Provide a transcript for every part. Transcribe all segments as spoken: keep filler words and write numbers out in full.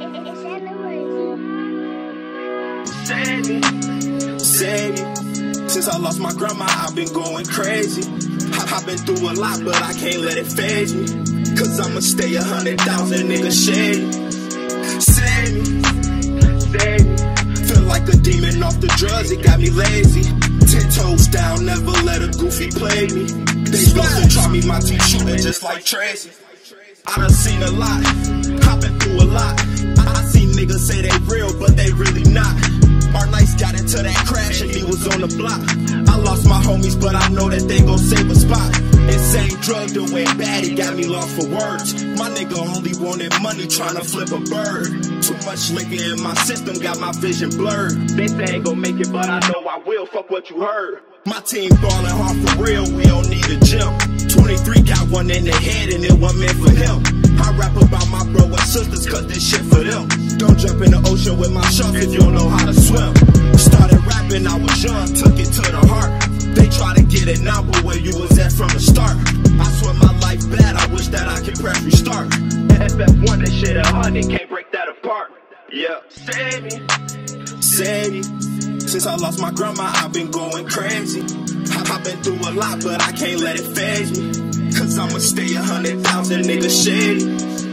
Save me. Since I lost my grandma, I've been going crazy. I- I've been through a lot, but I can't let it phase me. Cause I'ma stay a hundred thousand niggas shady. Save me, save me. Feel like a demon off the drugs, it got me lazy. Ten toes down, never let a goofy play me. They supposed to try me, my team shooting just like Tracy. I done seen a lot, I've been through a lot. I seen niggas say they real, but they really not. Our nights got into that crash and he was on the block. I lost my homies, but I know that they gon' save a spot. Insane drug that went bad, he got me lost for words. My nigga only wanted money, tryna flip a bird. Too much liquor in my system, got my vision blurred. They say ain't gon' make it, but I know I will, fuck what you heard. My team ballin' hard for real, we don't need a gym. twenty-three got one in the head and it wasn't meant for him. I rap about my bro and sisters cause this shit for them. Don't jump in the ocean with my shark if you don't know how to swim. Started rapping, I was young, took it to the heart. They try to get it now, but where you was at from the start. I swear my life bad, I wish that I could press restart. F F one, that shit a hundred, can't break that apart. Yeah, save me, save me. Since I lost my grandma, I've been going crazy. I've been through a lot, but I can't let it phase me. Cause I'ma stay a hundred thousand niggas shady.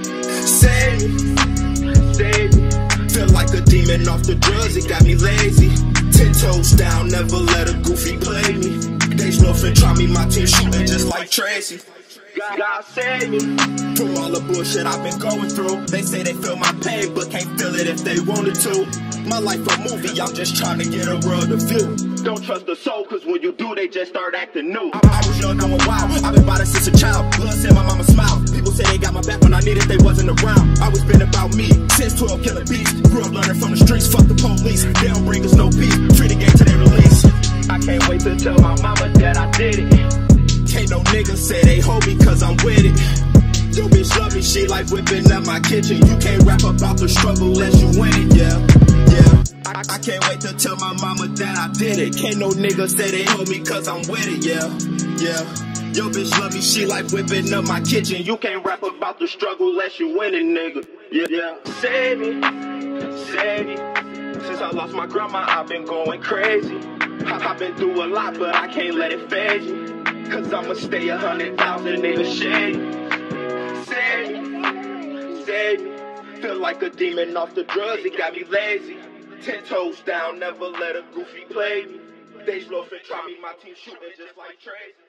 Save me, save me. Feel like a demon off the drugs, it got me lazy. Ten toes down, never let a goofy play me. They snuffin', try me, my team shooting just like Tracy. God save me from all the bullshit I've been going through. They say they feel my pain, but can't feel it if they wanted to. My life a movie, I'm just trying to get a world of view. Don't trust the soul, cause when you do, they just start acting new. I, I was young, going wild, I've been by this since a child. Blood said my mama smiled. People say they got my back when I needed, they wasn't around. I was been about me, since twelve killing beats. Grew up learning from the streets, fuck the police. They don't bring us no peace, free the game to their release. I can't wait to tell my mama that I did it. Can't no niggas say they hold me cause I'm with it. Yo bitch love me, she like whipping up my kitchen. You can't rap about the struggle unless you win it, yeah, yeah. I, I can't wait to tell my mama that I did it. Can't no niggas say they hold me cause I'm with it, yeah, yeah. Yo bitch love me, she like whipping up my kitchen. You can't rap about the struggle unless you win it, nigga, yeah, yeah. Save me, save me. Since I lost my grandma, I've been going crazy. I, I've been through a lot, but I can't let it phase me. Cause I'ma stay a hundred thousand niggas shady. Save me, save me. Feel like a demon off the drugs, it got me lazy. Ten toes down, never let a goofy play me. They slow fit, try me, my team shooting just like Tracy.